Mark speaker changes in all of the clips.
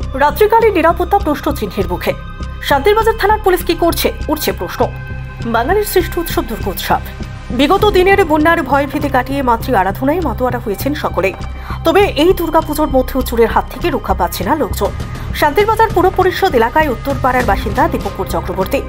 Speaker 1: রাত্রিকালে নিরাপত্তা প্রশ্ন চিহ্নের মুখে। শান্তিরবাজার থানার পুলিশ কি করছে, উঠছে প্রশ্ন। বাঙালির শ্রেষ্ঠ উৎসব দুর্গোৎসব। বিগত দিনের বন্যার ভয় ভীতি কাটিয়ে মাতৃ আরাধনায় মাতোয়ারা হয়েছেন সকলেই। তবে এই দুর্গাপুজোর মধ্যেও চোরের হাত থেকে রক্ষা পাচ্ছে না লোকজন। শান্তিরবাজার পুর পরিষদ এলাকায় উত্তরপাড়ার বাসিন্দা দীপঙ্কর চক্রবর্তী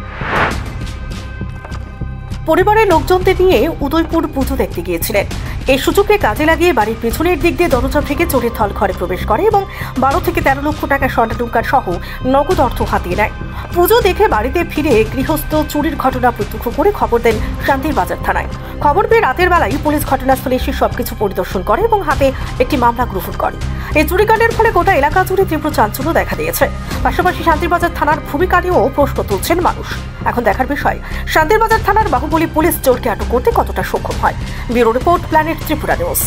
Speaker 1: পরিবারের লোকজনদের নিয়ে উদয়পুর পুজো দেখতে গিয়েছিলেন। এই সুযোগকে কাজে লাগিয়ে বাড়ির পেছনের দিক দিয়ে দরজা থেকে চোরের দল ঘরে প্রবেশ করে এবং 12 থেকে 13 লক্ষ টাকা স্বর্ণালংকার সহ নগদ অর্থ হাতিয়ে নেয়। পুজো দেখে বাড়িতে ফিরে গৃহস্থ চুরির ঘটনা প্রত্যক্ষ করে খবর দেন শান্তিরবাজার থানায়। খবর পেয়ে রাতের বেলায় পুলিশ ঘটনাস্থলে এসে সবকিছু পরিদর্শন করে এবং হাতে একটি মামলা গ্রহণ করে। এই চুরিকাণ্ডের ফলে গোটা এলাকা জুড়ে তীব্র চাঞ্চল্য দেখা দিয়েছে। পাশাপাশি শান্তিরবাজার থানার ভূমিকা নিয়েও প্রশ্ন তুলছেন মানুষ। এখন দেখার বিষয়, শান্তিরবাজার থানার বাহুবলী পুলিশ চোরকে আটক করতে কতটা সক্ষম হয়। Bureau report, planet Tripura news.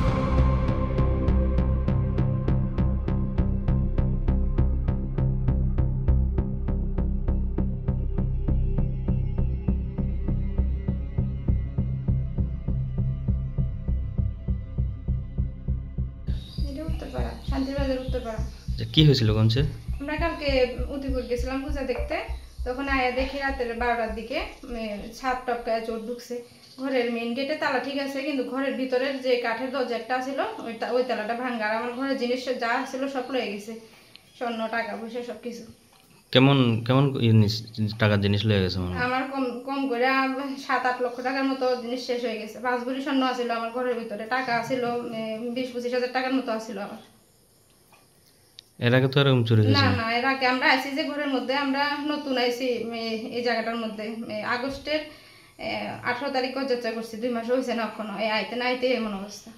Speaker 2: Uttarpara, Shantirbazar Uttarpara.
Speaker 3: কি হয়েছিল কোনছে?
Speaker 2: আমরা কালকে উদয়পুর গেছিলাম পূজা দেখতে, তখন আয়া দেখি রাতের 12টার দিকে ছাদ টপকায় চোর ঢুকছে। ঘরের মেইন গেটে তালা ঠিক আছে, কিন্তু ঘরের ভিতরের যে কাঠের দরজা একটা ছিল ওই তালাটা ভাঙা। আর আমার ঘরের জিনিস যা ছিল সব লয়ে গেছে, স্বর্ণ টাকা পয়সা সব কিছু।
Speaker 3: কেমন কেমন টাকার জিনিস লয়ে গেছে?
Speaker 2: আমার কম করে 7-8 লক্ষ টাকার মতো জিনিস শেষ হয়ে গেছে। 5 ভরি স্বর্ণ আছিল আমার ঘরের ভিতরে, টাকা ছিল 20-25 হাজার টাকার মতো আছিল আমার।
Speaker 3: এর আগে তো এরকম চুরি হয়েছে
Speaker 2: না? এর আগে আমরা আইছি যে ঘরের মধ্যে, আমরা নতুন আইছি এই জায়গাটার মধ্যে। আগস্টের 18 তারিখ যাত্রা করছি, 2 মাস হয়েছে না এখনো। এই আইতে না আইতে এমন অবস্থা।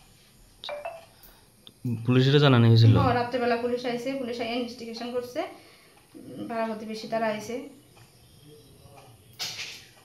Speaker 3: পুলিশের জানানো হয়েছিল?
Speaker 2: রাত্রেবেলা পুলিশ আইছে, পুলিশ ইনভেস্টিগেশন করছে, ভাড়া প্রতিবেশী তারা আইছে।